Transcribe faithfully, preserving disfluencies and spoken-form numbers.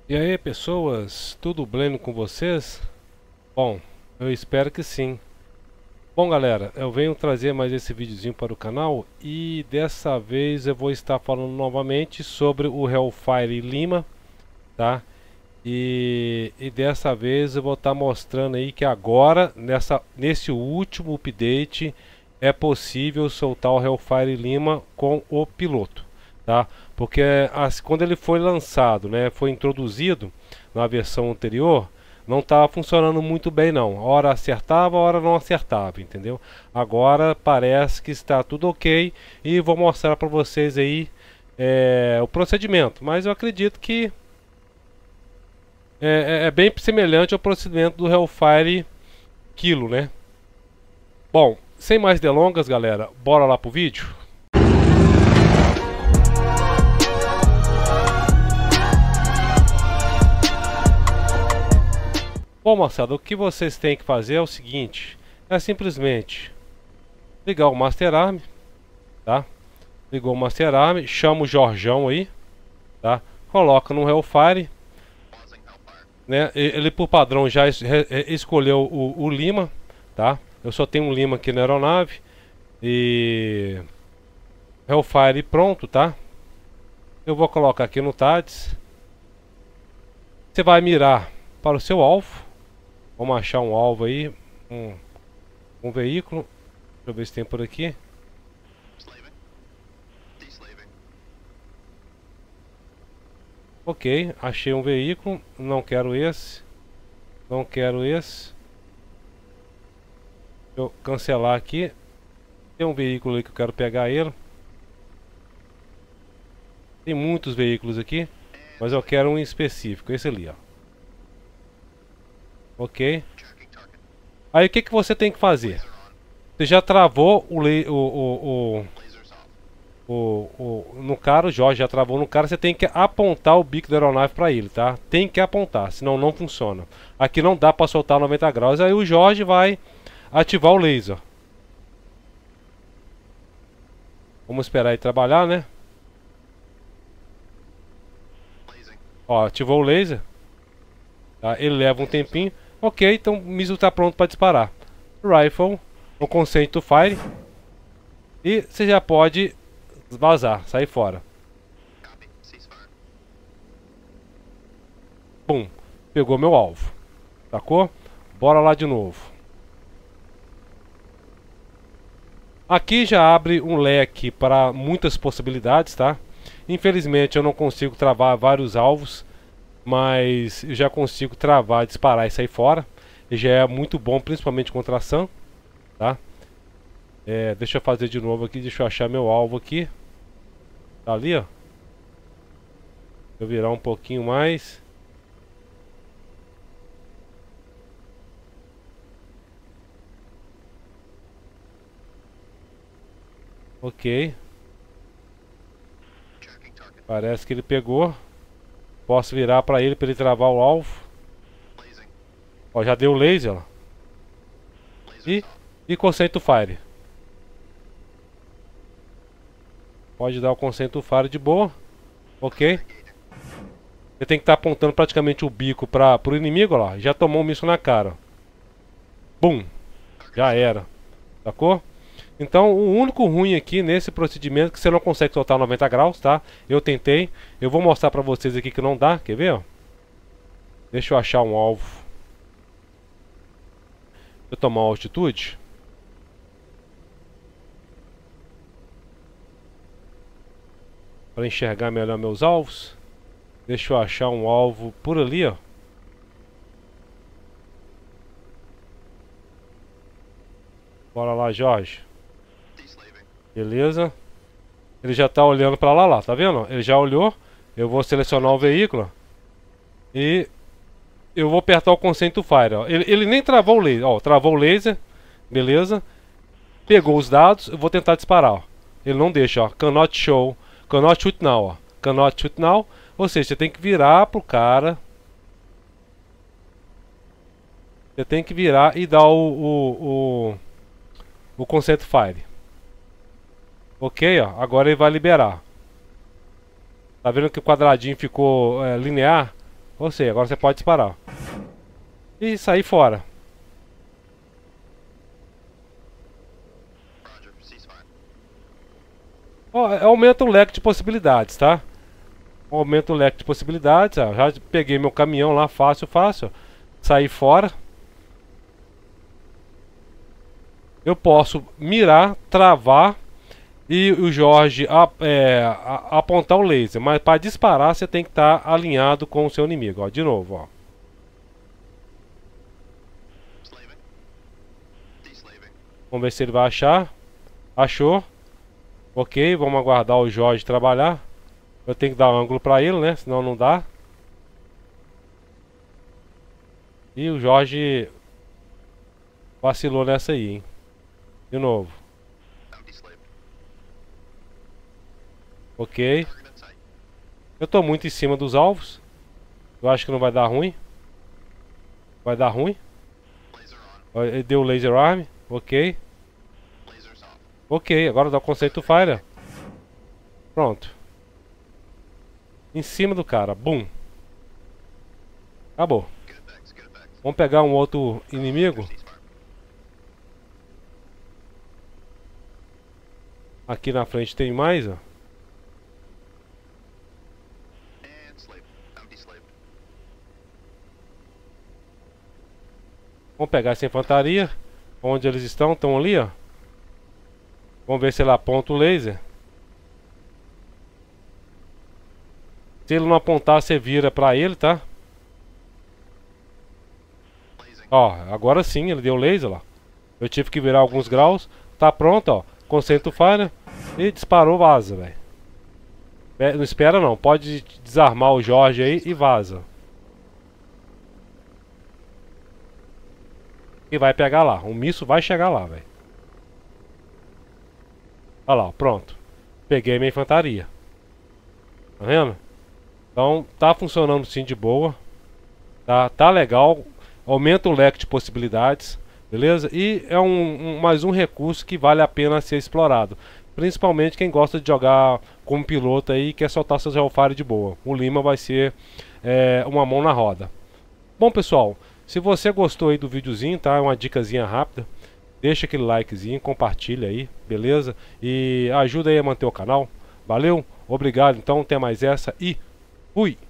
E aí, pessoas, tudo bleno com vocês? Bom, eu espero que sim. Bom, galera, eu venho trazer mais esse videozinho para o canal e dessa vez eu vou estar falando novamente sobre o Hellfire Lima, tá? E, e dessa vez eu vou estar mostrando aí que agora, nessa, nesse último update, é possível soltar o Hellfire Lima com o piloto, tá? Porque as, quando ele foi lançado, né, foi introduzido na versão anterior, não estava funcionando muito bem não. Hora acertava, hora não acertava, entendeu? Agora parece que está tudo ok e vou mostrar para vocês aí é, o procedimento. Mas eu acredito que é, é, é bem semelhante ao procedimento do Hellfire Kilo, né? Bom, sem mais delongas, galera, bora lá pro vídeo. Bom, moçada, o que vocês têm que fazer é o seguinte: é simplesmente ligar o Master Arm, tá? Ligou o Master Arm, chama o Jorjão aí, tá? Coloca no Hellfire, né? Ele por padrão já es escolheu o, o Lima, tá? Eu só tenho um Lima aqui na aeronave e Hellfire pronto, tá? Eu vou colocar aqui no T A D S. Você vai mirar para o seu alvo. Vamos achar um alvo aí, um, um veículo. Deixa eu ver se tem por aqui. Ok, achei um veículo. Não quero esse. Não quero esse. Deixa eu cancelar aqui. Tem um veículo aí que eu quero pegar ele. Tem muitos veículos aqui, mas eu quero um específico, esse ali, ó. Ok. Aí o que que você tem que fazer? Você já travou o, o, o, o, o, o no cara, o Jorge já travou no cara, você tem que apontar o bico da aeronave para ele, tá? Tem que apontar, senão não funciona. Aqui não dá para soltar noventa graus, aí o Jorge vai ativar o laser. Vamos esperar ele trabalhar, né? Ó, ativou o laser. Tá? Ele leva um tempinho. Ok, então o míssil está pronto para disparar. Rifle, o consent to fire. E você já pode vazar, sair fora. Pum, pegou meu alvo. Sacou? Bora lá de novo. Aqui já abre um leque para muitas possibilidades, tá? Infelizmente eu não consigo travar vários alvos, mas eu já consigo travar, disparar e sair fora. E já é muito bom, principalmente contra ação, tá? É, deixa eu fazer de novo aqui, deixa eu achar meu alvo aqui. Tá ali, ó. Deixa eu virar um pouquinho mais. Ok. Parece que ele pegou. Posso virar pra ele, pra ele travar o alvo. Ó, já deu laser, ó. E, e consent to fire. Pode dar o consent to fire de boa. Ok. Você tem que estar tá apontando praticamente o bico para o inimigo, ó lá. Já tomou um míssil na cara. Bum. Já era. Sacou? Então o único ruim aqui nesse procedimento é que você não consegue soltar noventa graus, tá? Eu tentei. Eu vou mostrar pra vocês aqui que não dá. Quer ver, ó? Deixa eu achar um alvo. Deixa eu tomar uma altitude. Para enxergar melhor meus alvos. Deixa eu achar um alvo por ali, ó. Bora lá, Jorge. Beleza. Ele já tá olhando pra lá, lá, tá vendo? Ele já olhou. Eu vou selecionar o veículo. E eu vou apertar o consent to fire, ó. Ele, ele nem travou o laser, ó. Travou o laser. Beleza. Pegou os dados. Eu vou tentar disparar, ó. Ele não deixa, ó. Cannot show. Cannot shoot now, ó. Cannot shoot now. Ou seja, você tem que virar pro cara. Você tem que virar e dar o... o, o O consent fire. Ok, ó. Agora ele vai liberar. Tá vendo que o quadradinho ficou é, linear? Ou seja, agora você pode disparar. E sair fora. Ó, aumenta o leque de possibilidades, tá? Aumenta o leque de possibilidades. Ó, já peguei meu caminhão lá, fácil, fácil. Saí fora. Eu posso mirar, travar e o Jorge a, é, a, apontar o laser. Mas para disparar você tem que estar tá alinhado com o seu inimigo. Ó, de novo, ó. Vamos ver se ele vai achar. Achou. Ok, vamos aguardar o Jorge trabalhar. Eu tenho que dar ângulo para ele, né? Senão não dá. E o Jorge vacilou nessa aí, hein? De novo. Ok. Eu tô muito em cima dos alvos. Eu acho que não vai dar ruim. Vai dar ruim. Ele deu o laser arm. Ok. Ok, agora dá o conceito fire. Pronto. Em cima do cara. Bum. Acabou. Vamos pegar um outro inimigo. Aqui na frente tem mais, ó. Vamos pegar essa infantaria. Onde eles estão? Estão ali, ó. Vamos ver se ele aponta o laser. Se ele não apontar, você vira pra ele, tá? Ó, agora sim, ele deu laser lá. Eu tive que virar alguns graus. Tá pronto, ó. Concentra o fire. E disparou, vaza, velho. Não espera não, pode desarmar o Jorge aí e vaza. E vai pegar lá, o míssil vai chegar lá, velho. Olha lá, pronto. Peguei minha infantaria. Tá vendo? Então tá funcionando sim de boa. Tá, tá legal. Aumenta o leque de possibilidades. Beleza? E é um, um, mais um recurso que vale a pena ser explorado. Principalmente quem gosta de jogar como piloto aí e quer soltar seus Hellfire de boa. O Lima vai ser é, uma mão na roda. Bom, pessoal, se você gostou aí do videozinho, tá? É uma dicasinha rápida. Deixa aquele likezinho, compartilha aí, beleza? E ajuda aí a manter o canal. Valeu, obrigado então, até mais essa e fui!